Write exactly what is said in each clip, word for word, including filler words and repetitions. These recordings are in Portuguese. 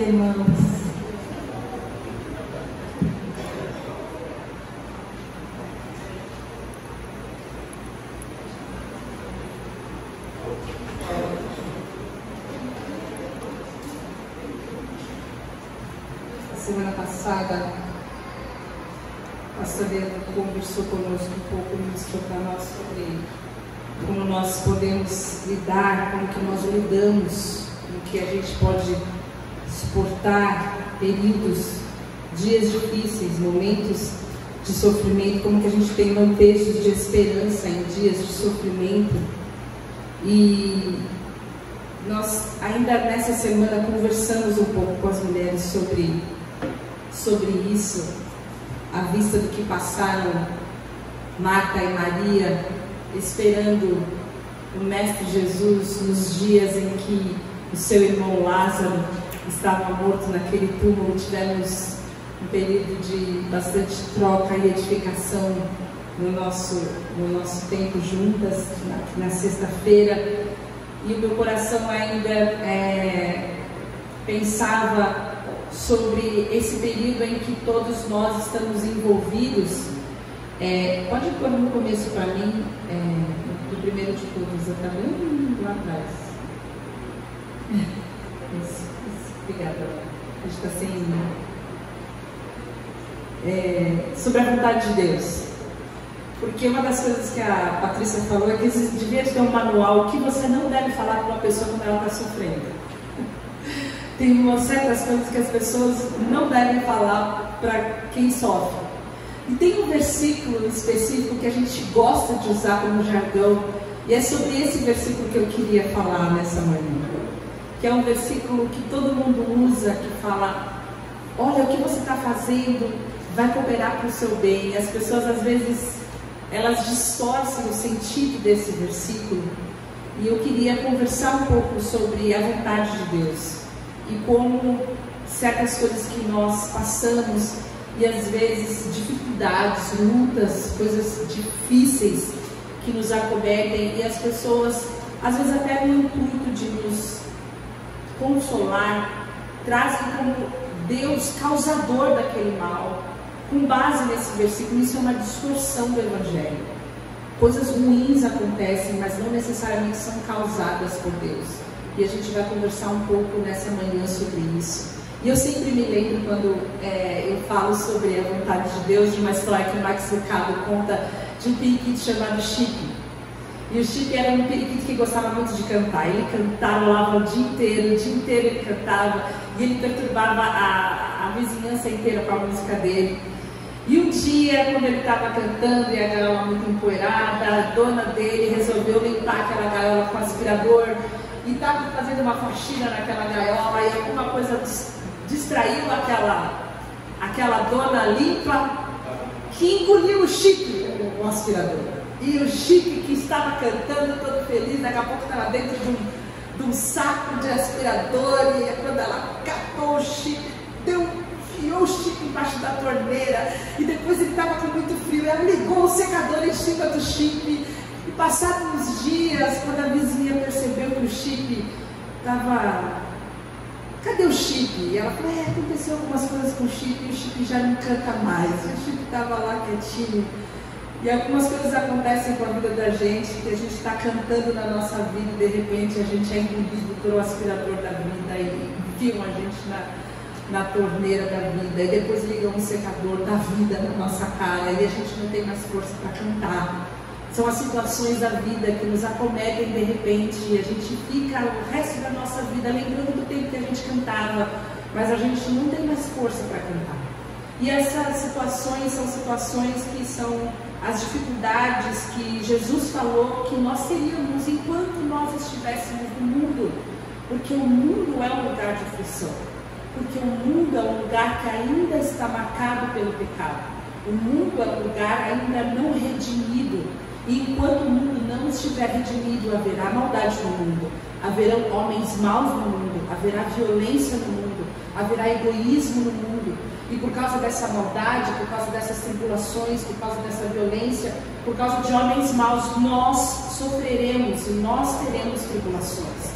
dia, irmãos. Semana passada, a pastora conversou conosco um pouco, mostrou para nós sobre como nós podemos lidar, como que nós lidamos, como que a gente pode suportar períodos, dias difíceis, momentos de sofrimento, como que a gente tem lampejos de esperança em dias de sofrimento. E nós ainda nessa semana conversamos um pouco com as mulheres sobre, sobre isso, à vista do que passaram Marta e Maria, esperando o Mestre Jesus nos dias em que o seu irmão Lázaro estava morto naquele túmulo. Tivemos um período de bastante troca e edificação no nosso, no nosso tempo juntas, na, na sexta-feira, e o meu coração ainda é, pensava sobre esse período em que todos nós estamos envolvidos. É, pode pôr no começo para mim, é, do primeiro de todos, eu estava bem lá atrás. Isso, isso, obrigada. A gente está sem. É, sobre a vontade de Deus. Porque uma das coisas que a Patrícia falou é que devia ter um manual, o que você não deve falar para uma pessoa quando ela está sofrendo. Tem umas certas coisas que as pessoas não devem falar para quem sofre. E tem um versículo específico que a gente gosta de usar como jargão, e é sobre esse versículo que eu queria falar nessa manhã, que é um versículo que todo mundo usa, que fala: olha, o que você está fazendo vai cooperar para o seu bem. E as pessoas às vezes elas distorcem o sentido desse versículo, e eu queria conversar um pouco sobre a vontade de Deus e como certas coisas que nós passamos, e às vezes dificuldades, lutas, coisas difíceis que nos acometem, e as pessoas, às vezes até no intuito de nos consolar, trazem como Deus causador daquele mal, com base nesse versículo. Isso é uma distorção do Evangelho. Coisas ruins acontecem, mas não necessariamente são causadas por Deus. E a gente vai conversar um pouco nessa manhã sobre isso. E eu sempre me lembro, quando é, eu falo sobre a vontade de Deus, de uma história que o Max Lucado conta de um periquito chamado Chip. E o Chip era um periquito que gostava muito de cantar. Ele cantava lá o dia inteiro, o dia inteiro ele cantava, e ele perturbava a, a vizinhança inteira com a música dele. E um dia, quando ele estava cantando e a gaiola muito empoeirada, a dona dele resolveu limpar aquela gaiola com aspirador, e estava fazendo uma faxina naquela gaiola, e alguma coisa distraiu aquela, aquela dona limpa, que engoliu o Chip, o aspirador. E o Chip, que estava cantando todo feliz, daqui a pouco estava dentro de um, de um saco de aspirador, e quando ela catou o Chip, deu, enfiou o Chip embaixo da torneira, e depois ele estava com muito frio, ela ligou o secador em cima do Chip. E passados uns dias, quando a vizinha percebeu que o Chip estava... Cadê o Chip? E ela falou: é, aconteceu algumas coisas com o Chip, e o Chip já não canta mais. E o Chip estava lá quietinho. E algumas coisas acontecem com a vida da gente, que a gente está cantando na nossa vida, e de repente a gente é engolido pelo aspirador da vida, e enfiam a gente na, na torneira da vida, e depois ligam um secador da vida na nossa cara, e a gente não tem mais força para cantar. São as situações da vida que nos acometem de repente, e a gente fica o resto da nossa vida lembrando do tempo que a gente cantava, mas a gente não tem mais força para cantar. E essas situações são situações que são as dificuldades que Jesus falou que nós teríamos enquanto nós estivéssemos no mundo, porque o mundo é um lugar de aflição, porque o mundo é um lugar que ainda está marcado pelo pecado, o mundo é um lugar ainda não redimido. E enquanto o mundo não estiver redimido, haverá maldade no mundo, haverão homens maus no mundo, haverá violência no mundo, haverá egoísmo no mundo. E por causa dessa maldade, por causa dessas tribulações, por causa dessa violência, por causa de homens maus, nós sofreremos e nós teremos tribulações.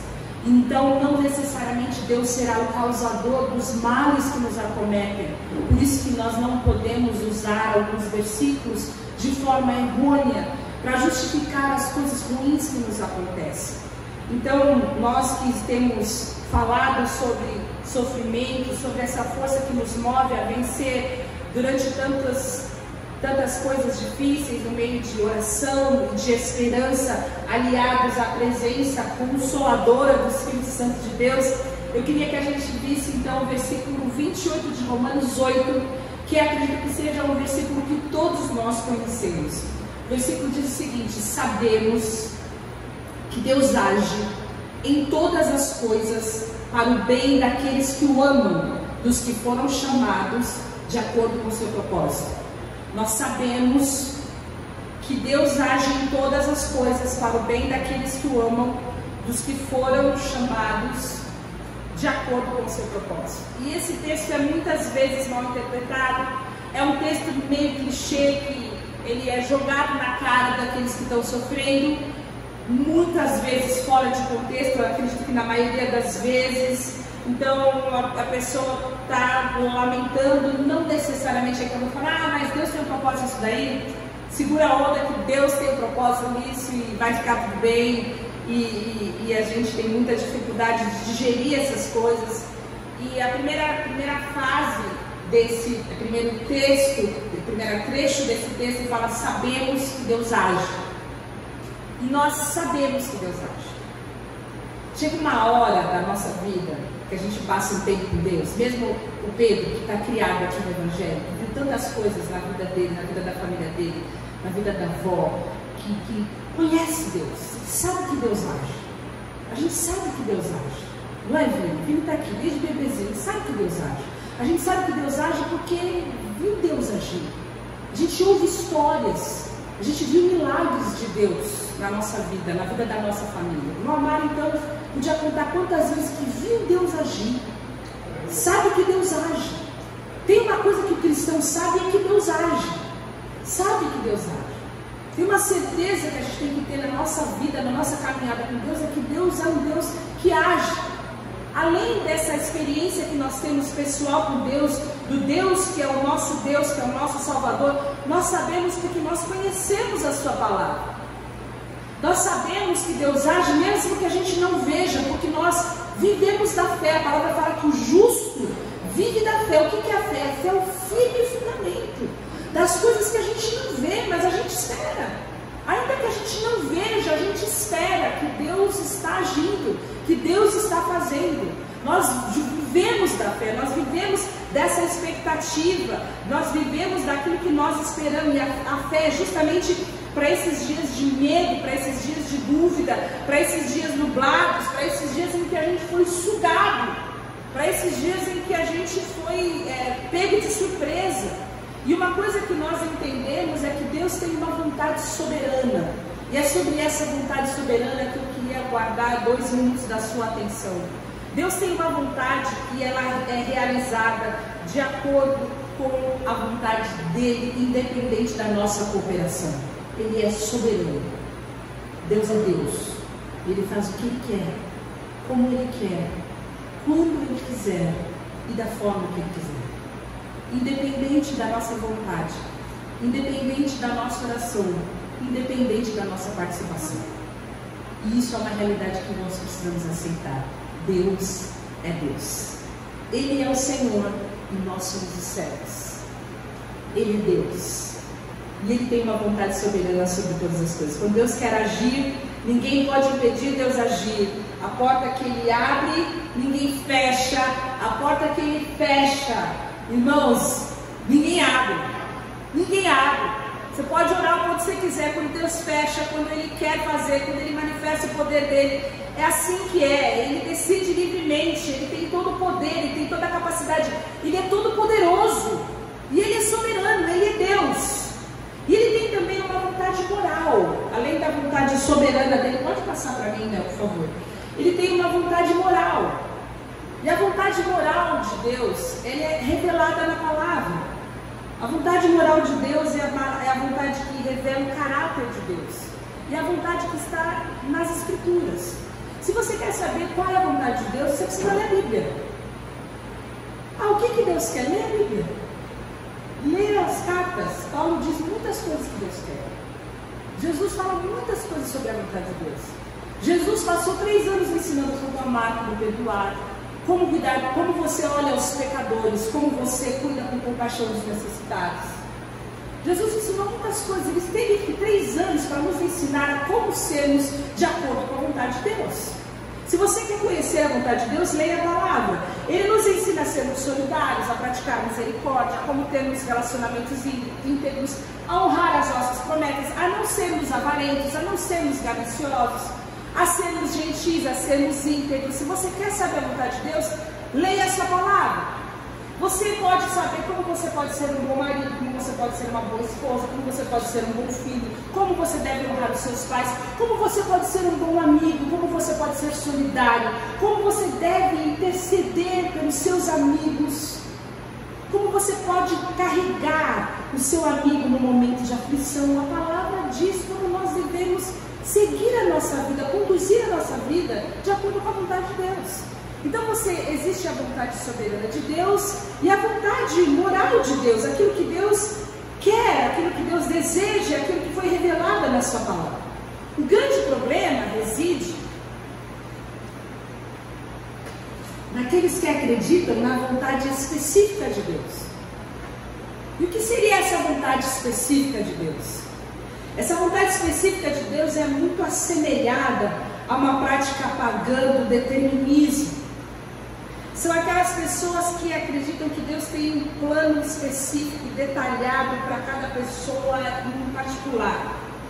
então não necessariamente Deus será o causador dos males que nos acometem. Por isso que nós não podemos usar alguns versículos de forma errônea para justificar as coisas ruins que nos acontecem. Então, nós que temos falado sobre sofrimento, sobre essa força que nos move a vencer durante tantas, tantas coisas difíceis, no meio de oração e de esperança, aliados à presença consoladora do Espírito Santo de Deus, eu queria que a gente visse então o versículo vinte e oito de Romanos oito, que acredito que seja um versículo que todos nós conhecemos. O versículo diz o seguinte: sabemos que Deus age em todas as coisas para o bem daqueles que o amam, dos que foram chamados de acordo com o seu propósito. Nós sabemos que Deus age em todas as coisas para o bem daqueles que o amam, dos que foram chamados de acordo com o seu propósito. E esse texto é muitas vezes mal interpretado, é um texto meio clichê, que ele é jogado na cara daqueles que estão sofrendo, muitas vezes fora de contexto, eu acredito que na maioria das vezes. Então a, a pessoa está lamentando, não necessariamente é que eu vou falar, ah, mas Deus tem um propósito nisso daí, segura a onda que Deus tem um propósito nisso e vai ficar tudo bem, e, e, e a gente tem muita dificuldade de digerir essas coisas. E a primeira, primeira fase desse primeiro texto, o primeiro trecho desse texto fala: sabemos que Deus age. E nós sabemos que Deus age. Chega uma hora da nossa vida que a gente passa um tempo com Deus. Mesmo o Pedro, que está criado aqui no Evangelho, que viu tantas coisas na vida dele, na vida da família dele, na vida da avó, que, que conhece Deus, sabe que Deus age. A gente sabe que Deus age. Não é, Vini? Vini está aqui desde bebezinho, sabe que Deus age. A gente sabe que Deus age porque viu Deus agir. A gente ouve histórias, a gente viu milagres de Deus na nossa vida, na vida da nossa família. O Amar, então, podia contar quantas vezes que viu Deus agir, sabe que Deus age. Tem uma coisa que o cristão sabe, é que Deus age, sabe que Deus age. Tem uma certeza que a gente tem que ter na nossa vida, na nossa caminhada com Deus, é que Deus é um Deus que age. Além dessa experiência que nós temos pessoal com Deus, do Deus que é o nosso Deus, que é o nosso Salvador, nós sabemos porque nós conhecemos a sua palavra. Nós sabemos que Deus age mesmo que a gente não veja, porque nós vivemos da fé. A palavra fala que o justo vive da fé. O que é a fé? A fé é o firme fundamento das coisas que a gente não vê, mas a gente espera. Ainda que a gente não veja, a gente espera que Deus está agindo, que Deus está fazendo. Nós vivemos da fé, nós vivemos dessa expectativa, nós vivemos daquilo que nós esperamos. E a, a fé é justamente para esses dias de medo, para esses dias de dúvida, para esses dias nublados, para esses dias em que a gente foi sugado, para esses dias em que a gente foi é, pego de surpresa. E uma coisa que nós entendemos é que Deus tem uma vontade soberana, e é sobre essa vontade soberana que eu queria guardar dois minutos da sua atenção. Deus tem uma vontade que ela é realizada de acordo com a vontade dele, independente da nossa cooperação. Ele é soberano. Deus é Deus. Ele faz o que Ele quer, como Ele quer, quando Ele quiser e da forma que Ele quiser. Independente da nossa vontade, independente da nossa oração, independente da nossa participação. E isso é uma realidade que nós precisamos aceitar. Deus é Deus. Ele é o Senhor e nós somos os servos. Ele é Deus. E Ele tem uma vontade soberana sobre todas as coisas. Quando Deus quer agir, ninguém pode impedir Deus agir. A porta que Ele abre, ninguém fecha. A porta que Ele fecha, irmãos, ninguém abre. Ninguém abre. Você pode orar quando você quiser, quando Deus fecha, quando Ele quer fazer, quando Ele manifesta o poder dEle. É assim que é. Ele decide livremente. Ele tem todo o poder, Ele tem toda a capacidade. Ele é todo poderoso. E Ele é soberano, Ele é Deus. E Ele tem também uma vontade moral, além da vontade soberana dEle. Pode passar para mim, né, por favor. Ele tem uma vontade moral. E a vontade moral de Deus, ela é revelada na palavra. A vontade moral de Deus é a, é a vontade que revela o caráter de Deus. E a vontade que está nas Escrituras. Se você quer saber qual é a vontade de Deus, você precisa ler a Bíblia. Ah, o que, que Deus quer? Ler a Bíblia. Ler as cartas. Paulo diz muitas coisas que Deus quer. Jesus fala muitas coisas sobre a vontade de Deus. Jesus passou três anos ensinando sobre amar, como perdoar, como cuidar, como você olha os pecadores, como você cuida com compaixão dos necessitados. Jesus ensinou muitas coisas. Ele teve três anos para nos ensinar a como sermos de acordo com a vontade de Deus. Se você quer conhecer a vontade de Deus, leia a palavra. Ele nos ensina a sermos solidários, a praticar misericórdia, a como termos relacionamentos íntegros, a honrar as nossas promessas, a não sermos avarentos, a não sermos gananciosos, a sermos gentis, a sermos íntegros. Se você quer saber a vontade de Deus, leia essa palavra. Você pode saber como você pode ser um bom marido, como você pode ser uma boa esposa, como você pode ser um bom filho, como você deve honrar os seus pais, como você pode ser um bom amigo, como você pode ser solidário, como você deve interceder pelos seus amigos, como você pode carregar o seu amigo no momento de aflição. A palavra diz como nós devemos seguir a nossa vida, conduzir a nossa vida de acordo com a vontade de Deus. Então você, existe a vontade soberana de Deus e a vontade moral de Deus, aquilo que Deus quer, aquilo que Deus deseja, aquilo que foi revelado na sua palavra. O grande problema reside naqueles que acreditam na vontade específica de Deus. E o que seria essa vontade específica de Deus? Essa vontade específica de Deus é muito assemelhada a uma prática pagã do determinismo. São aquelas pessoas que acreditam que Deus tem um plano específico, detalhado para cada pessoa em particular.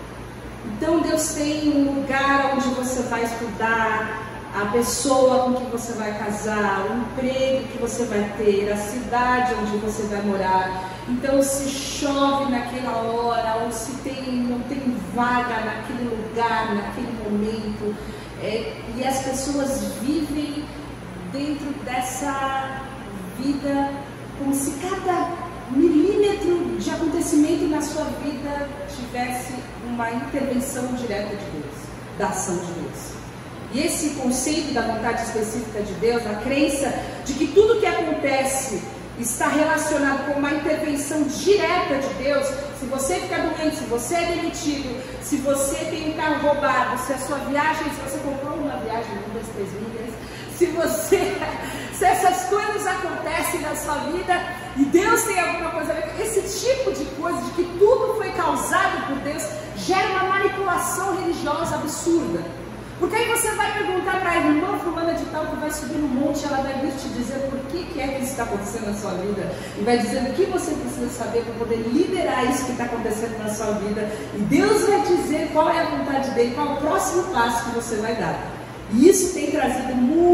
Então Deus tem um lugar onde você vai estudar, a pessoa com que você vai casar, o emprego que você vai ter, a cidade onde você vai morar. Então se chove naquela hora, ou se tem, não tem vaga naquele lugar, naquele momento. É, e as pessoas vivem dentro dessa vida como se cada milímetro de acontecimento na sua vida tivesse uma intervenção direta de Deus, da ação de Deus. E esse conceito da vontade específica de Deus, a crença de que tudo que acontece está relacionado com uma intervenção direta de Deus. Se você ficar doente, se você é demitido, se você tem um carro roubado, se a sua viagem, se você comprou uma viagem de duas, três milhas, se você, se essas coisas acontecem na sua vida e Deus tem alguma coisa a ver com esse tipo de coisa, de que tudo foi causado por Deus, gera uma manipulação religiosa absurda. Porque aí você vai perguntar para a irmã fulana de tal que vai subir no monte, ela vai vir te dizer por que, que é que isso está acontecendo na sua vida, e vai dizer o que você precisa saber para poder liberar isso que está acontecendo na sua vida, e Deus vai dizer qual é a vontade dele, qual é o próximo passo que você vai dar. E isso tem trazido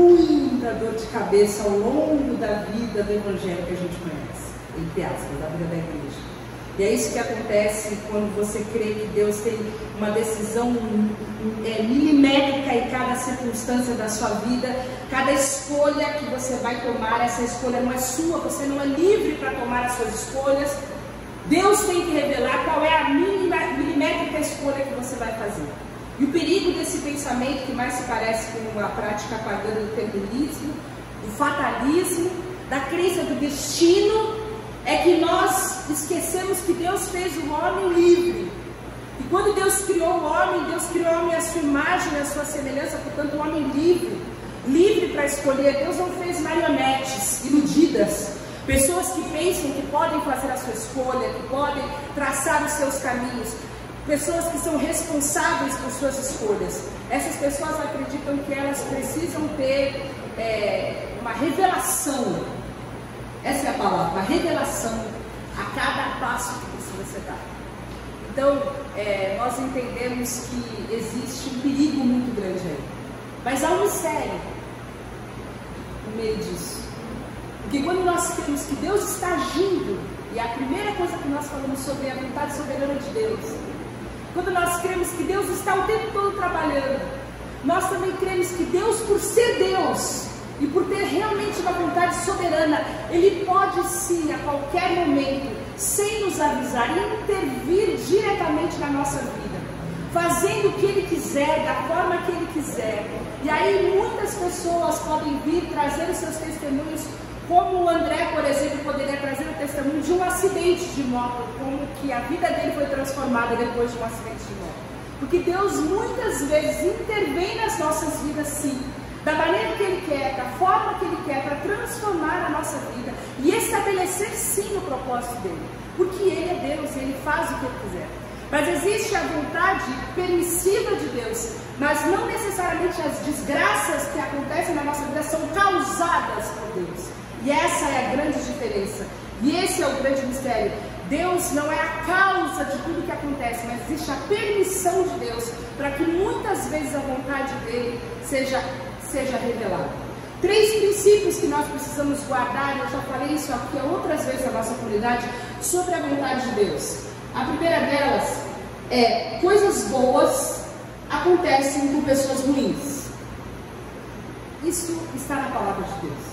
muita dor de cabeça ao longo da vida do evangelho que a gente conhece, entre aspas, da vida da igreja. E é isso que acontece quando você crê que Deus tem uma decisão é, milimétrica em cada circunstância da sua vida, cada escolha que você vai tomar, essa escolha não é sua, você não é livre para tomar as suas escolhas. Deus tem que revelar qual é a milimétrica escolha que você vai fazer. E o perigo desse pensamento que mais se parece com a prática pagã do determinismo, do fatalismo, da crença do destino, é que nós esquecemos que Deus fez o homem livre. E quando Deus criou o homem, Deus criou o homem à sua imagem, à sua semelhança, portanto, o homem livre, livre para escolher. Deus não fez marionetes iludidas, pessoas que pensam que podem fazer a sua escolha, que podem traçar os seus caminhos, pessoas que são responsáveis por suas escolhas. Essas pessoas acreditam que elas precisam ter é, uma revelação. Essa é a palavra, uma revelação a cada passo que você dá. Então, é, nós entendemos que existe um perigo muito grande aí. Mas há um mistério no meio disso. Porque quando nós cremos que Deus está agindo, e a primeira coisa que nós falamos sobre é a vontade soberana de Deus, quando nós cremos que Deus está o tempo todo trabalhando, nós também cremos que Deus, por ser Deus, e por ter realmente uma vontade soberana, Ele pode sim, a qualquer momento, sem nos avisar, intervir diretamente na nossa vida, fazendo o que Ele quiser, da forma que Ele quiser. E aí muitas pessoas podem vir trazer os seus testemunhos, como o André, por exemplo, poderia trazer o testemunho de um acidente de moto, como que a vida dele foi transformada depois de um acidente de moto. Porque Deus muitas vezes intervém nas nossas vidas, sim, da maneira que Ele quer, da forma que Ele quer, para transformar a nossa vida e estabelecer sim o propósito dEle. Porque Ele é Deus e Ele faz o que Ele quiser. Mas existe a vontade permissiva de Deus, mas não necessariamente as desgraças que acontecem na nossa vida são causadas por Deus. E essa é a grande diferença. E esse é o grande mistério. Deus não é a causa de tudo que acontece, mas existe a permissão de Deus para que muitas vezes a vontade dele seja, seja revelada. Três princípios que nós precisamos guardar, eu já falei isso aqui outras vezes na nossa comunidade, sobre a vontade de Deus. A primeira delas é: coisas boas acontecem com pessoas ruins. Isso está na palavra de Deus.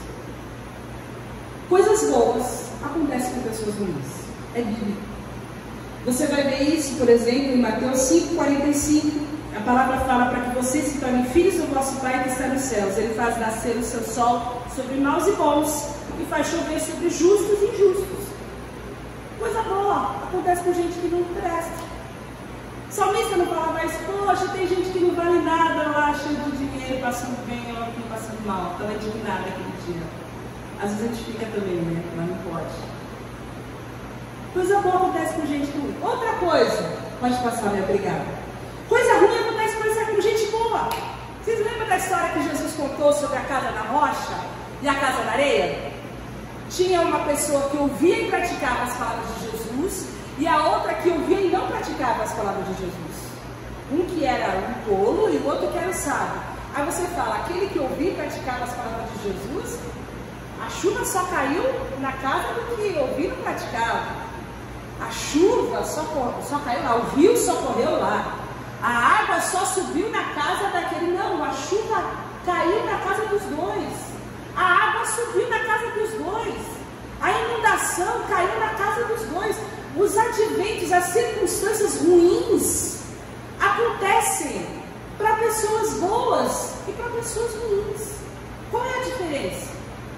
Coisas boas acontecem com pessoas ruins. É bíblico. Você vai ver isso, por exemplo, em Mateus cinco, quarenta e cinco. A palavra fala para que vocês se tornem filhos do vosso Pai que está nos céus. Ele faz nascer o seu sol sobre maus e bons e faz chover sobre justos e injustos. Coisa boa acontece com gente que não presta. O salmista não fala mais: poxa, tem gente que não vale nada lá, cheio de dinheiro, passando bem, ou aqui passando mal. Estava indignada aquele dia. Às vezes a gente fica também, né? Mas não pode. Coisa boa acontece com gente ruim. Outra coisa, pode passar, né? Obrigada. Coisa ruim acontece com gente boa. Vocês lembram da história que Jesus contou sobre a casa na rocha e a casa na areia? Tinha uma pessoa que ouvia e praticava as palavras de Jesus, e a outra que ouvia e não praticava as palavras de Jesus. Um que era um tolo e o outro que era um sábio. Aí você fala: aquele que ouvia e praticava as palavras de Jesus, a chuva só caiu na casa do que ouvia e não praticava. A chuva só, só caiu lá, o rio só correu lá. A água só subiu na casa daquele. Não, a chuva caiu na casa dos dois. A água subiu na casa dos dois. A inundação caiu na casa dos dois. Os adventos, as circunstâncias ruins acontecem para pessoas boas e para pessoas ruins. Qual é a diferença?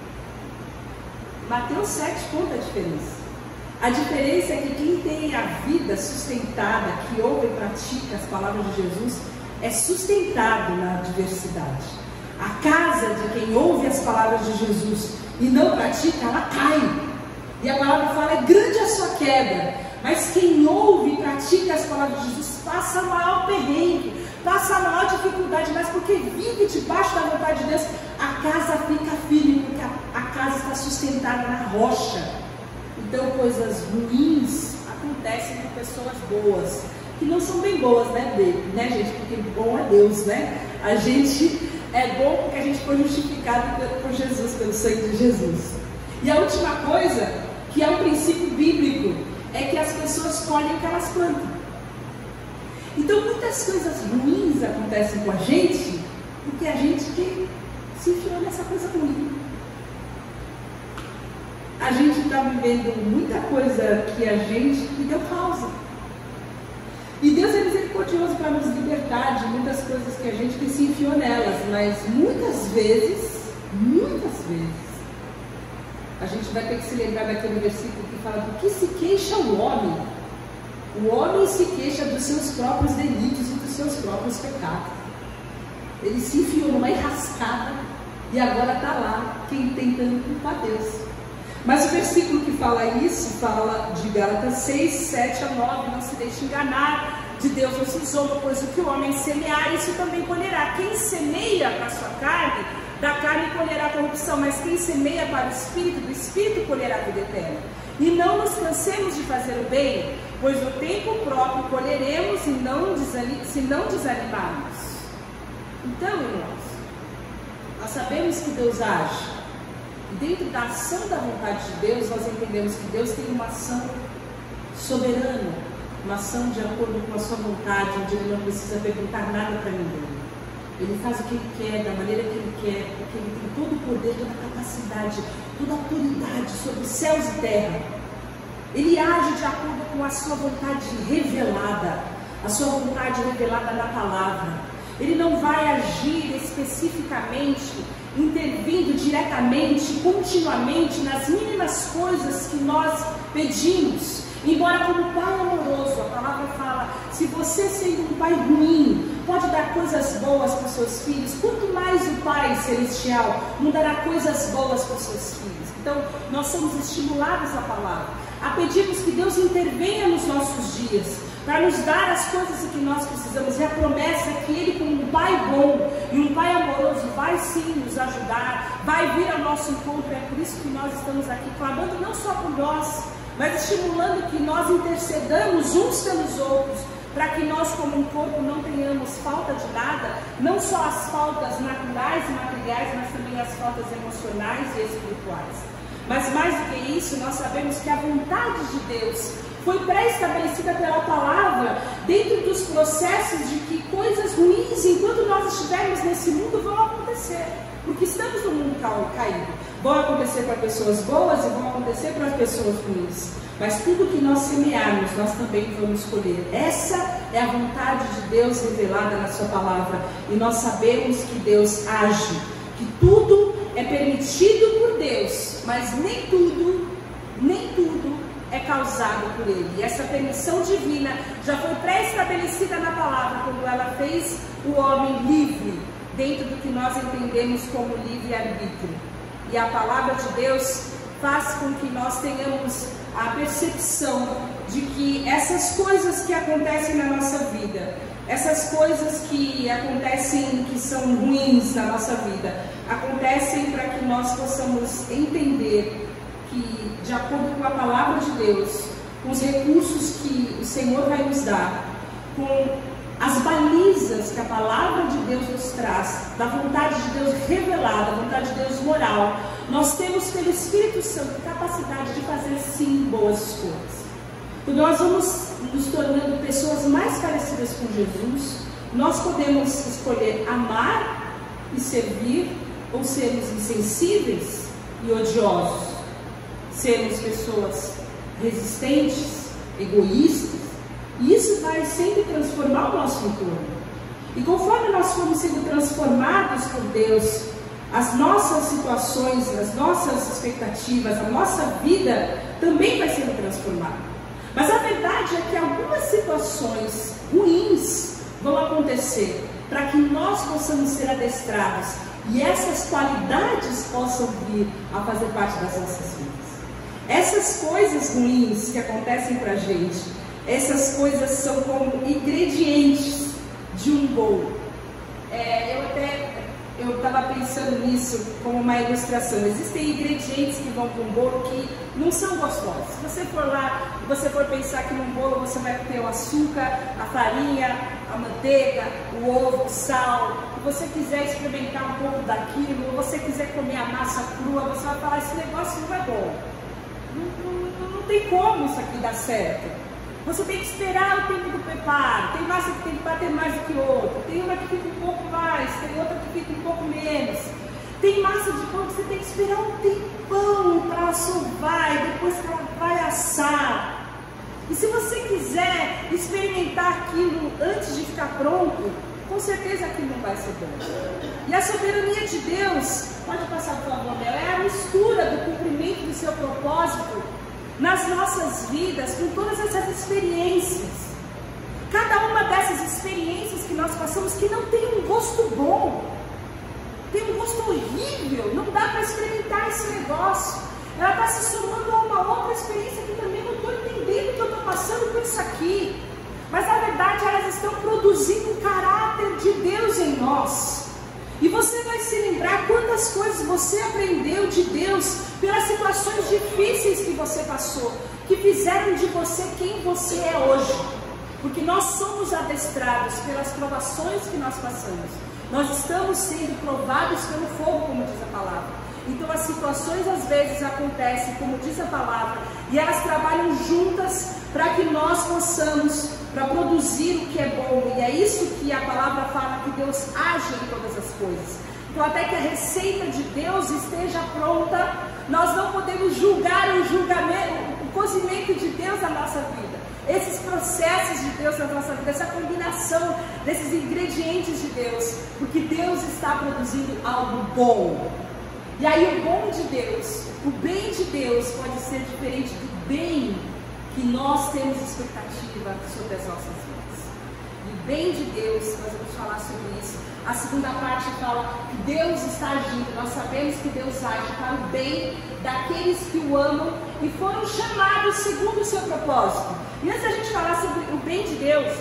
Mateus sete conta a diferença. A diferença é que quem tem a vida sustentada, que ouve e pratica as palavras de Jesus, é sustentado na adversidade. A casa de quem ouve as palavras de Jesus e não pratica, ela cai. E a palavra fala: é grande a sua queda. Mas quem ouve e pratica as palavras de Jesus passa a maior perrengue, passa a maior dificuldade, mas porque vive debaixo da vontade de Deus, a casa fica firme, porque a, a casa está sustentada na rocha. Então, coisas ruins acontecem com pessoas boas, que não são bem boas, né, né, gente? Porque bom é Deus, né? A gente é bom porque a gente foi justificado por Jesus, pelo sangue de Jesus. E a última coisa, que é um princípio bíblico, é que as pessoas colhem o que elas plantam. Então, muitas coisas ruins acontecem com a gente, porque a gente que se enfiou nessa coisa ruim. A gente está vivendo muita coisa que a gente que deu causa. E Deus é misericordioso para nos libertar de muitas coisas que a gente que se enfiou nelas, mas muitas vezes, muitas vezes, a gente vai ter que se lembrar daquele versículo que fala: do que se queixa o homem? O homem se queixa dos seus próprios delitos e dos seus próprios pecados. Ele se enfiou numa enrascada e agora está lá, quem tentando culpar Deus. Mas o versículo que fala isso, fala de Gálatas seis, sete a nove, não se deixe enganar, de Deus não se zomba, pois o que o homem semear, isso também colherá. Quem semeia para a sua carne, da carne colherá corrupção, mas quem semeia para o Espírito, do Espírito colherá a vida eterna. E não nos cansemos de fazer o bem, pois no tempo próprio colheremos e não desanim- se não desanimarmos. Então, irmãos, nós sabemos que Deus age. Dentro da ação da vontade de Deus, nós entendemos que Deus tem uma ação soberana, uma ação de acordo com a sua vontade, onde Ele não precisa perguntar nada para ninguém. Ele faz o que Ele quer, da maneira que Ele quer, porque Ele tem todo o poder, toda a capacidade, toda a autoridade sobre céus e terra. Ele age de acordo com a sua vontade revelada. a sua vontade revelada na palavra. Ele não vai agir especificamente, intervindo diretamente, continuamente nas mínimas coisas que nós pedimos. Embora como pai amoroso, a palavra fala, se você sendo um pai ruim, pode dar coisas boas para os seus filhos, quanto mais o Pai Celestial não dará coisas boas para os seus filhos. Então, nós somos estimulados à palavra, a pedirmos que Deus intervenha nos nossos dias, para nos dar as coisas que nós precisamos, e a promessa é que Ele, como um Pai bom e um Pai amoroso, vai sim nos ajudar, vai vir ao nosso encontro. É por isso que nós estamos aqui clamando não só por nós, mas estimulando que nós intercedamos uns pelos outros, para que nós como um corpo não tenhamos falta de nada, não só as faltas naturais e materiais, mas também as faltas emocionais e espirituais. Mas mais do que isso, nós sabemos que a vontade de Deus foi pré-estabelecida pela palavra, dentro dos processos de que coisas ruins, enquanto nós estivermos nesse mundo, vão acontecer, porque estamos no mundo caído. Vão acontecer para pessoas boas e vão acontecer para pessoas ruins. Mas tudo que nós semearmos, nós também vamos colher. Essa é a vontade de Deus revelada na sua palavra. E nós sabemos que Deus age, que tudo é permitido por Deus, mas nem tudo, nem tudo é causado por Ele. E essa permissão divina já foi pré-estabelecida na palavra, quando ela fez o homem livre, dentro do que nós entendemos como livre-arbítrio. E a palavra de Deus faz com que nós tenhamos a percepção de que essas coisas que acontecem na nossa vida, essas coisas que acontecem, que são ruins na nossa vida, acontecem para que nós possamos entender que, de acordo com a palavra de Deus, com os recursos que o Senhor vai nos dar, com as balizas que a palavra de Deus nos traz, da vontade de Deus revelada, da vontade de Deus moral, nós temos pelo Espírito Santo capacidade de fazer sim boas escolhas. Quando nós vamos nos tornando pessoas mais parecidas com Jesus, nós podemos escolher amar e servir, ou sermos insensíveis e odiosos, sermos pessoas resistentes, egoístas. E isso vai sempre transformar o nosso entorno. E conforme nós formos sendo transformados por Deus, as nossas situações, as nossas expectativas, a nossa vida também vai sendo transformada. Mas a verdade é que algumas situações ruins vão acontecer para que nós possamos ser adestrados e essas qualidades possam vir a fazer parte das nossas vidas. Essas coisas ruins que acontecem para a gente, essas coisas são como ingredientes de um bolo. É, eu até eu estava pensando nisso como uma ilustração. Existem ingredientes que vão para um bolo que não são gostosos. Se você for lá e você for pensar que num bolo você vai ter o açúcar, a farinha, a manteiga, o ovo, o sal, se você quiser experimentar um pouco daquilo, ou você quiser comer a massa crua, você vai falar, esse negócio não é bom. Não, não, não tem como isso aqui dar certo. Você tem que esperar o tempo do preparo. Tem massa que tem que bater mais do que outra. Tem uma que fica um pouco mais, tem outra que fica um pouco menos. Tem massa de pão que você tem que esperar um tempão para sovar e depois que ela vai assar. E se você quiser experimentar aquilo antes de ficar pronto, com certeza aquilo não vai ser bom. E a soberania de Deus, pode passar por favor, Mel, é a mistura do cumprimento do seu propósito nas nossas vidas, com todas essas experiências. Cada uma dessas experiências que nós passamos, que não tem um gosto bom, tem um gosto horrível, não dá para experimentar esse negócio. Ela está se somando a uma outra experiência que também não estou entendendo que eu estou passando por isso aqui. Mas na verdade elas estão produzindo o caráter de Deus em nós. E você vai se lembrar quantas coisas você aprendeu de Deus pelas situações difíceis que você passou, que fizeram de você quem você é hoje. Porque nós somos adestrados pelas provações que nós passamos. Nós estamos sendo provados pelo fogo, como diz a palavra. Então as situações às vezes acontecem, como diz a palavra, e elas trabalham juntas para que nós possamos, para produzir o que é bom. E é isso que a palavra fala, que Deus age em todas as coisas. Então até que a receita de Deus esteja pronta, nós não podemos julgar o julgamento, o cozimento de Deus na nossa vida. esses processos de Deus na nossa vida, essa combinação desses ingredientes de Deus, porque Deus está produzindo algo bom. E aí o bom de Deus, o bem de Deus pode ser diferente do bem que nós temos expectativa sobre as nossas vidas. E o bem de Deus, nós vamos falar sobre isso. A segunda parte fala que Deus está agindo, nós sabemos que Deus age para o bem daqueles que o amam e foram chamados segundo o seu propósito. E antes da gente falar sobre o bem de Deus,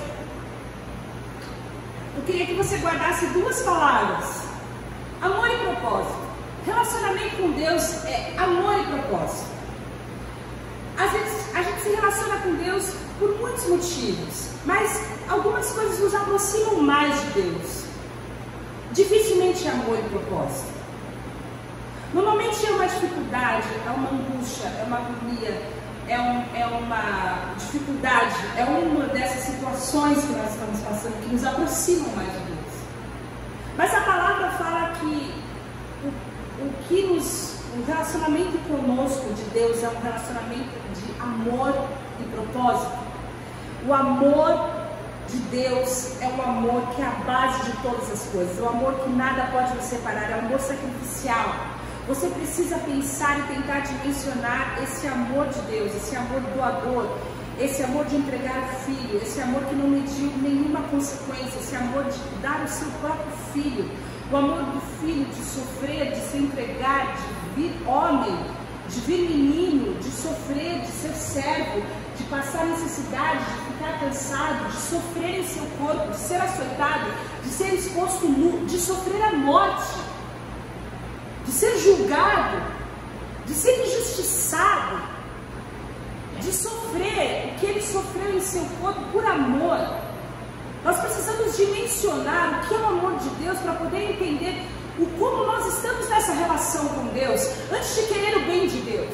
eu queria que você guardasse duas palavras: amor e propósito. Relacionamento com Deus é amor e propósito. Às vezes a gente se relaciona com Deus por muitos motivos, mas algumas coisas nos aproximam mais de Deus. Dificilmente é amor e propósito. Normalmente é uma dificuldade, é uma angústia, é uma agonia, é, um, é uma dificuldade, é uma dessas situações que nós estamos passando que nos aproximam mais de Deus. Mas a palavra fala que o, o que nos, o relacionamento conosco de Deus é um relacionamento de amor e propósito. O amor de Deus é um amor que é a base de todas as coisas, é um amor que nada pode nos separar, é um amor sacrificial. Você precisa pensar e tentar dimensionar esse amor de Deus, esse amor doador, esse amor de entregar o filho, esse amor que não mediu nenhuma consequência, esse amor de dar o seu próprio filho, o amor do filho de sofrer, de se entregar, de vir homem, de vir menino, de sofrer, de ser servo, de passar necessidade, de ficar cansado, de sofrer em seu corpo, de ser açoitado, de ser exposto nu, de sofrer a morte, de ser julgado, de ser injustiçado, de sofrer o que ele sofreu em seu corpo por amor. Nós precisamos dimensionar o que é o amor de Deus para poder entender o como nós estamos nessa relação com Deus, antes de querer o bem de Deus.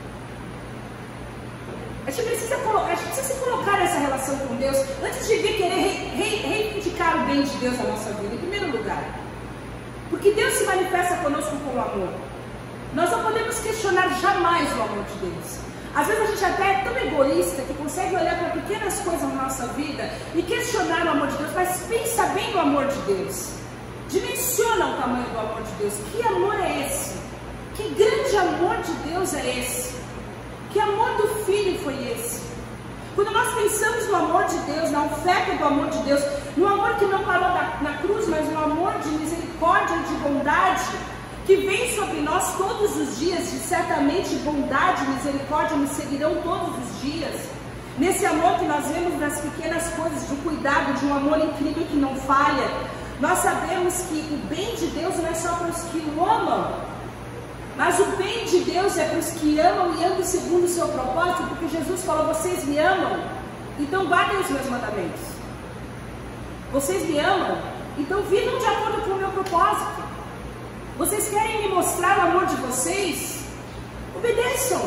A gente precisa, a gente precisa se colocar nessa relação com Deus antes de vir querer re, re, reivindicar o bem de Deus na nossa vida, em primeiro lugar. Porque Deus se manifesta conosco com amor. Nós não podemos questionar jamais o amor de Deus. Às vezes a gente até é tão egoísta que consegue olhar para pequenas coisas na nossa vida e questionar o amor de Deus, mas pensa bem no amor de Deus. Dimensiona o tamanho do amor de Deus. Que amor é esse? Que grande amor de Deus é esse? Que amor do Filho foi esse? Quando nós pensamos no amor de Deus, na oferta do amor de Deus, no amor que não parou na, na cruz, mas no amor de misericórdia e de bondade, que vem sobre nós todos os dias, e certamente bondade e misericórdia nos seguirão todos os dias. Nesse amor que nós vemos nas pequenas coisas, do cuidado, de um amor incrível que não falha, nós sabemos que o bem de Deus não é só para os que o amam, mas o bem de Deus é para os que amam e andam segundo o seu propósito, porque Jesus falou: vocês me amam, então guardem os meus mandamentos. Vocês me amam, então vivam de acordo com o meu propósito. Vocês querem me mostrar o amor de vocês? Obedeçam.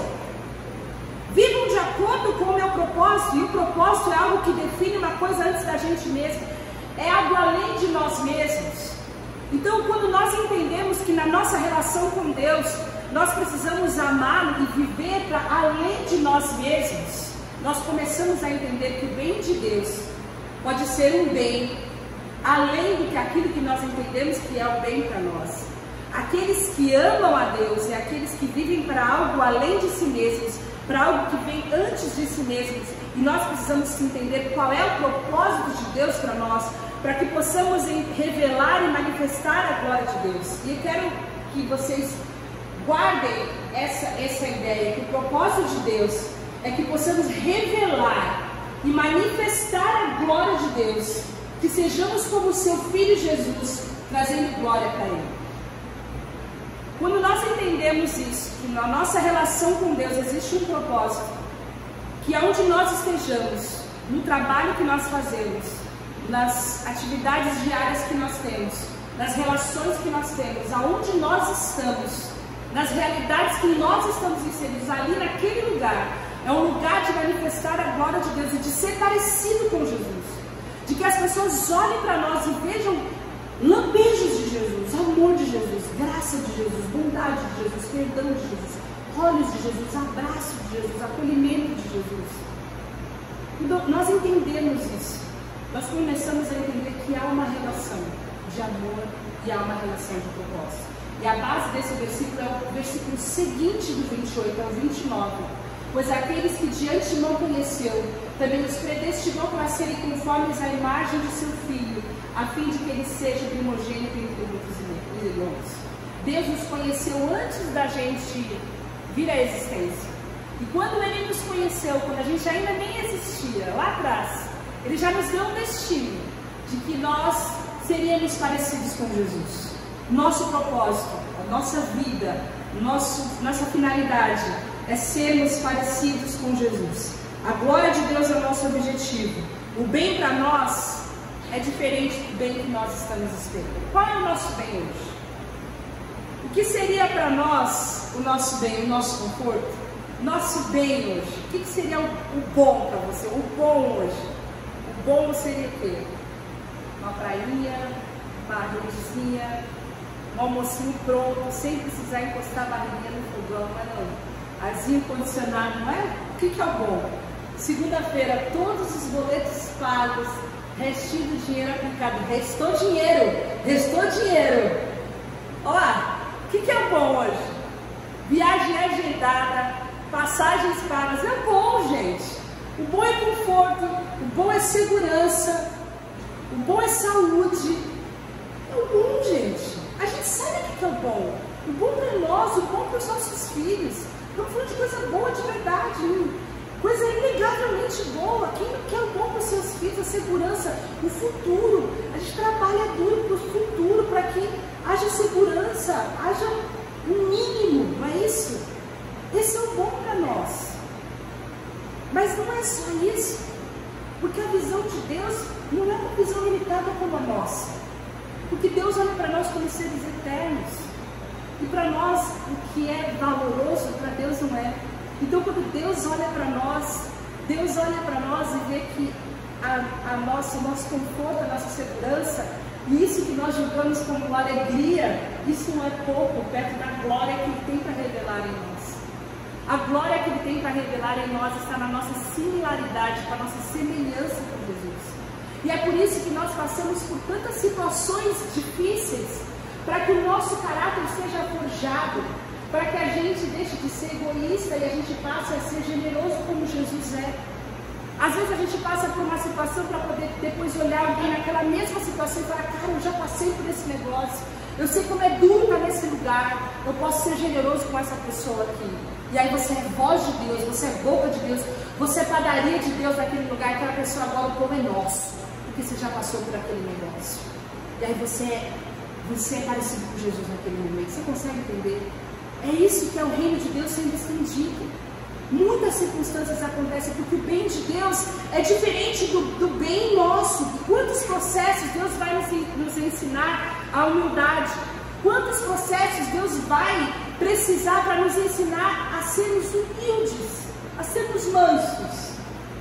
Vivam de acordo com o meu propósito. E o propósito é algo que define uma coisa antes da gente mesmo. É algo além de nós mesmos. Então, quando nós entendemos que na nossa relação com Deus, nós precisamos amá-lo e viver para além de nós mesmos, nós começamos a entender que o bem de Deus pode ser um bem além do que aquilo que nós entendemos que é o bem para nós. Aqueles que amam a Deus e aqueles que vivem para algo além de si mesmos, para algo que vem antes de si mesmos, e nós precisamos entender qual é o propósito de Deus para nós, para que possamos revelar e manifestar a glória de Deus. E eu quero que vocês guardem essa, essa ideia, que o propósito de Deus é que possamos revelar e manifestar a glória de Deus, que sejamos como o seu Filho Jesus, trazendo glória para Ele. Quando nós entendemos isso, que na nossa relação com Deus existe um propósito, que aonde nós estejamos, no trabalho que nós fazemos, nas atividades diárias que nós temos, nas relações que nós temos, aonde nós estamos, nas realidades que nós estamos inseridos, ali naquele lugar, é um lugar de manifestar a glória de Deus e de ser parecido com Jesus, de que as pessoas olhem para nós e vejam lampejos de Jesus, amor de Jesus, graça de Jesus, bondade de Jesus, perdão de Jesus, olhos de Jesus, abraço de Jesus, acolhimento de Jesus. Quando nós entendemos isso, nós começamos a entender que há uma relação de amor e há uma relação de propósito. E a base desse versículo é o versículo seguinte do vinte e oito ao vinte e nove. Pois aqueles que de antemão conheceu, também os predestinou para serem conformes à imagem de seu Filho, a fim de que ele seja primogênito entre muitos irmãos. Deus nos conheceu antes da gente vir à existência. E quando Ele nos conheceu, quando a gente ainda nem existia, lá atrás, Ele já nos deu um destino de que nós seríamos parecidos com Jesus. Nosso propósito, a nossa vida, nosso, nossa finalidade é sermos parecidos com Jesus. A glória de Deus é o nosso objetivo. O bem para nós é diferente do bem que nós estamos esperando. Qual é o nosso bem hoje? O que seria para nós o nosso bem, o nosso conforto? Nosso bem hoje. O que seria o, o bom para você? O bom hoje. O bom seria o quê? Uma prainha, uma redezinha, um almocinho pronto, sem precisar encostar a barriguinha no fogão, não é não? Arzinho condicionado, não é? O que, que é o bom? Segunda-feira, todos os boletos pagos, restinho do dinheiro aplicado. Restou dinheiro, restou dinheiro. Olá, o que, que é o bom hoje? Viagem agendada, passagens pagas. É bom, gente. O bom é conforto, o bom é segurança, o bom é saúde. É o bom, gente. A gente sabe o que é o bom. O bom para nós, o bom para os nossos filhos. Estamos falando de coisa boa de verdade, hein? Coisa inegavelmente boa. Quem não quer o bom para os seus filhos? A segurança, o futuro. A gente trabalha duro para o futuro, para que haja segurança, haja um mínimo, não é isso? Esse é o bom para nós. Mas não é só isso. Porque a visão de Deus não é uma visão limitada como a nossa. Porque Deus olha para nós como seres eternos. E para nós, o que é valoroso, para Deus não é. Então, quando Deus olha para nós, Deus olha para nós e vê que a, a nossa, o nosso conforto, a nossa segurança, e isso que nós julgamos como alegria, isso não é pouco perto da glória que Ele tem para revelar em nós. A glória que Ele tem para revelar em nós está na nossa similaridade, com a nossa semelhança com Jesus. E é por isso que nós passamos por tantas situações difíceis, para que o nosso caráter seja forjado, para que a gente deixe de ser egoísta e a gente passe a ser generoso como Jesus é. Às vezes a gente passa por uma situação para poder depois olhar alguém naquela mesma situação e falar, cara, eu já passei por esse negócio, eu sei como é duro estar nesse lugar, eu posso ser generoso com essa pessoa aqui. E aí você é voz de Deus, você é boca de Deus, você é padaria de Deus naquele lugar, aquela pessoa agora o pão é nosso, porque você já passou por aquele negócio. E aí você é, você é parecido com Jesus naquele momento, você consegue entender? É isso que é o reino de Deus sendo estendido. Muitas circunstâncias acontecem porque o bem de Deus é diferente do, do bem nosso. Quantos processos Deus vai nos, nos ensinar a humildade? Quantos processos Deus vai precisar para nos ensinar a sermos humildes, a sermos mansos,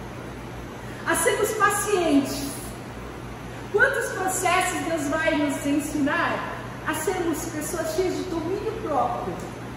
a sermos pacientes? Quantos processos Deus vai nos ensinar a sermos pessoas cheias de domínio próprio?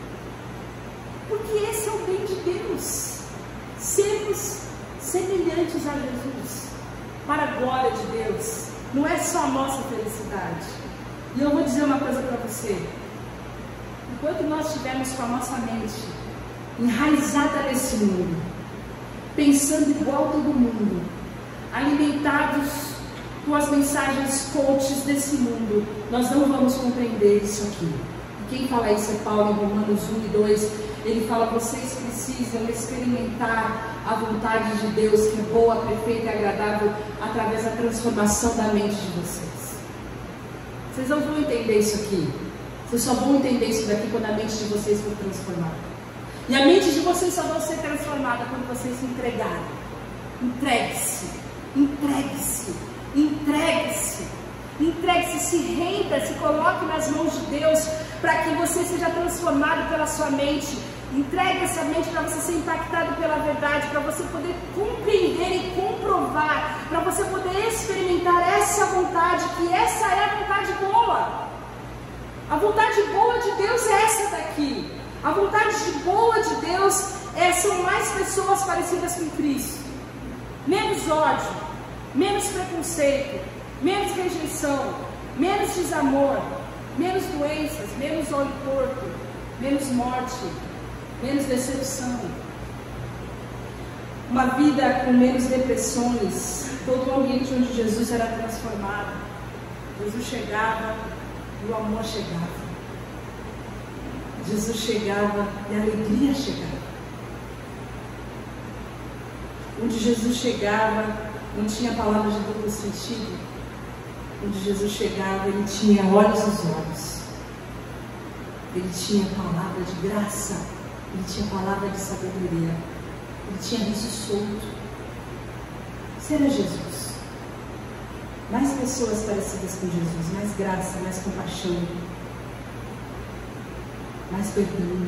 Porque esse é o bem de Deus, sermos semelhantes a Jesus, para a glória de Deus, não é só a nossa felicidade. E eu vou dizer uma coisa para você, enquanto nós estivermos com a nossa mente enraizada nesse mundo, pensando igual todo mundo, alimentados com as mensagens coaches desse mundo, nós não vamos compreender isso aqui. E quem fala isso é Paulo em Romanos um e dois, ele fala, vocês precisam experimentar a vontade de Deus, que é boa, perfeita e agradável, através da transformação da mente de vocês. Vocês não vão entender isso aqui. Vocês só vão entender isso daqui quando a mente de vocês for transformada. E a mente de vocês só vai ser transformada quando vocês se entregarem. Entregue-se, entregue-se, entregue-se. Entregue-se, se renda, se coloque nas mãos de Deus, para que você seja transformado pela sua mente. Entregue essa mente para você ser impactado pela verdade, para você poder compreender e comprovar, para você poder experimentar essa vontade, que essa é a vontade boa. A vontade boa de Deus é essa daqui. A vontade boa de Deus é, são mais pessoas parecidas com Cristo. menos ódio, menos preconceito, menos rejeição, menos desamor, menos doenças, menos olho torto, menos morte, menos decepção. Uma vida com menos depressões, todo o ambiente onde Jesus era transformado. Jesus chegava e o amor chegava. Jesus chegava e a alegria chegava. Onde Jesus chegava, não tinha palavras de duplo sentido. Onde Jesus chegava, ele tinha olhos nos olhos. Ele tinha palavra de graça. Ele tinha palavra de sabedoria. Ele tinha riso solto. Será Jesus. Mais pessoas parecidas com Jesus. Mais graça, mais compaixão. Mais perdão.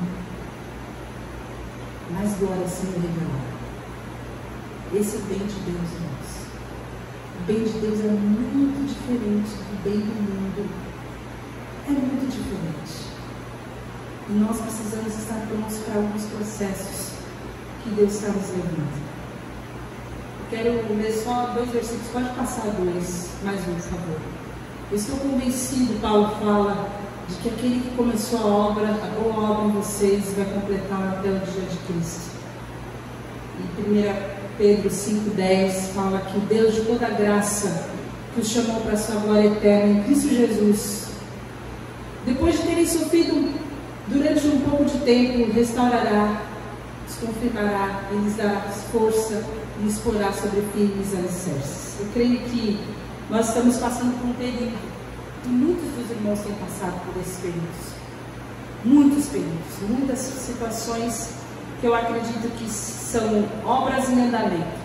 Mais glória sendo revelada. Esse é o bem de Deus, irmãos. O bem de Deus é muito diferente do bem do mundo. É muito diferente. E nós precisamos estar prontos para alguns processos que Deus está nos levando. Eu quero ler só dois versículos. Pode passar dois, mais um, por favor. Eu estou convencido, Paulo fala, de que aquele que começou a obra, a boa obra em vocês, vai completar até o dia de Cristo. E primeira Pedro cinco, dez fala que o Deus de toda graça que os chamou para a sua glória eterna em Cristo Jesus, depois de terem sofrido durante um pouco de tempo, restaurará, os confirmará e lhes dará força e lhes porá sobre firmes alicerces. Eu creio que nós estamos passando por um período, e muitos dos irmãos têm passado por esses períodos, muitos períodos, muitas situações que eu acredito que são obras em andamento.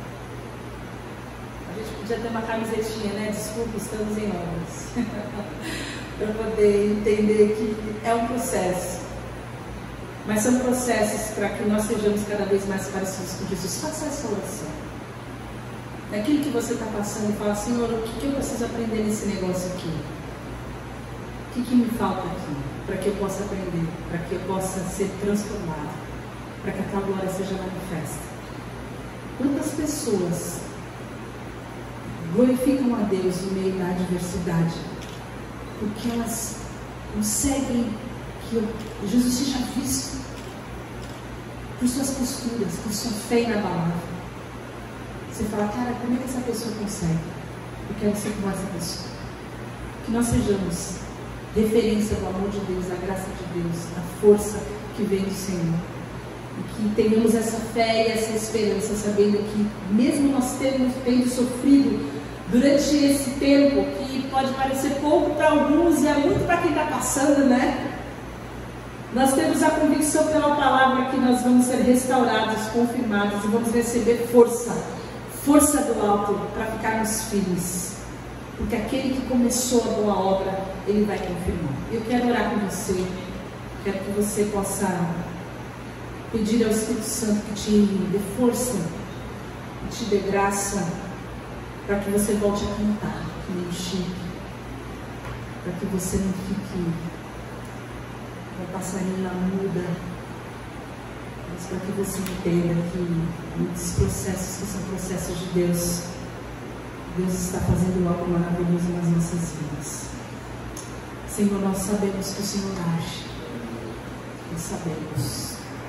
A gente podia ter uma camisetinha, né? Desculpa, estamos em obras. Para poder entender que é um processo. Mas são processos para que nós sejamos cada vez mais parecidos com Jesus. Faça essa oração. Naquilo que você está passando, fala, Senhor, o que, que eu preciso aprender nesse negócio aqui? O que, que me falta aqui? Para que eu possa aprender, para que eu possa ser transformado, para que a tua glória seja manifesta. Quantas pessoas glorificam a Deus no meio da adversidade, porque elas conseguem que Jesus seja visto por suas posturas, por sua fé inabalável. Você fala, cara, como é que essa pessoa consegue? Eu quero ser como essa pessoa. Que nós sejamos referência do amor de Deus, da graça de Deus, da força que vem do Senhor. E que tenhamos essa fé e essa esperança, sabendo que mesmo nós temos, tendo sofrido durante esse tempo, que pode parecer pouco para alguns e é muito para quem está passando, né? Nós temos a convicção pela palavra que nós vamos ser restaurados, confirmados e vamos receber força, força do alto para ficarmos firmes. Porque aquele que começou a boa obra, ele vai confirmar. Eu quero orar com você, quero que você possa pedir ao Espírito Santo que te dê força, que te dê graça, para que você volte a cantar, que nem o Chico, para que você não fique uma passarinha muda, mas para que você entenda que muitos processos que são processos de Deus, Deus está fazendo algo maravilhoso nas nossas vidas. Senhor, nós sabemos que o Senhor age, nós sabemos.